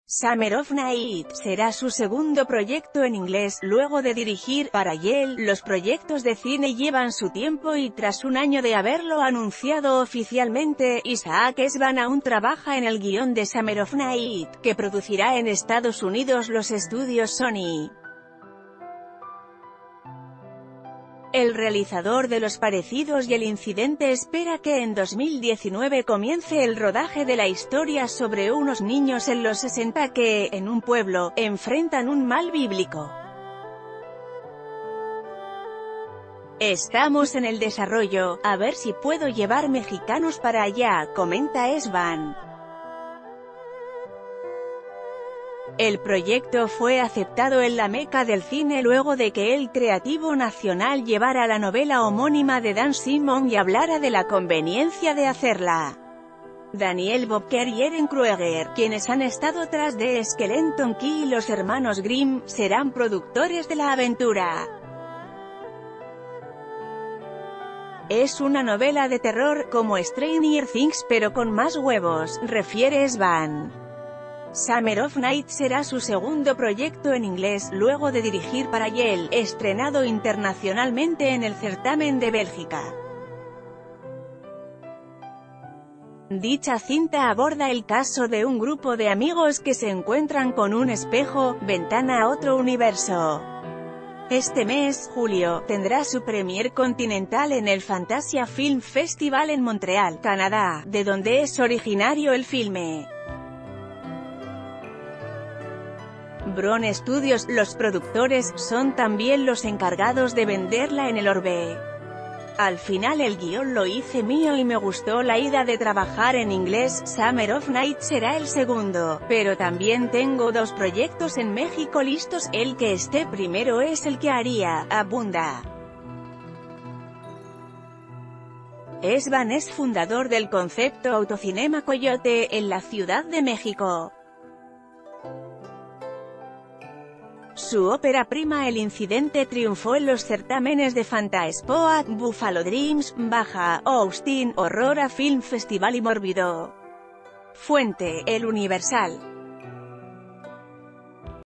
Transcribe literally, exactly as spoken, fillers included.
Summer of Night será su segundo proyecto en inglés, luego de dirigir para Yale. Los proyectos de cine llevan su tiempo y tras un año de haberlo anunciado oficialmente, Isaac Esban aún trabaja en el guión de Summer of Night, que producirá en Estados Unidos los estudios Sony. El realizador de Los Parecidos y El Incidente espera que en dos mil diecinueve comience el rodaje de la historia sobre unos niños en los sesenta que, en un pueblo, enfrentan un mal bíblico. Estamos en el desarrollo, a ver si puedo llevar mexicanos para allá, comenta Esban. El proyecto fue aceptado en la meca del cine luego de que el creativo nacional llevara la novela homónima de Dan Simon y hablara de la conveniencia de hacerla. Daniel Bobker y Eren Krueger, quienes han estado tras de Skeleton Key y los hermanos Grimm, serán productores de la aventura. Es una novela de terror, como Stranger Things pero con más huevos, refiere Esban. Summer of Night será su segundo proyecto en inglés, luego de dirigir para Yale, estrenado internacionalmente en el certamen de Bélgica. Dicha cinta aborda el caso de un grupo de amigos que se encuentran con un espejo, ventana a otro universo. Este mes, julio, tendrá su premier continental en el Fantasia Film Festival en Montreal, Canadá, de donde es originario el filme. Bron Studios, los productores, son también los encargados de venderla en el Orbe. Al final el guión lo hice mío y me gustó la idea de trabajar en inglés. Summer of Night será el segundo, pero también tengo dos proyectos en México listos, el que esté primero es el que haría, abunda. Esban es fundador del concepto Autocinema Coyote, en la Ciudad de México. Su ópera prima El Incidente triunfó en los certámenes de Fantaspoa, Buffalo Dreams, Baja, Austin, Aurora Film Festival y Mórbido. Fuente: El Universal.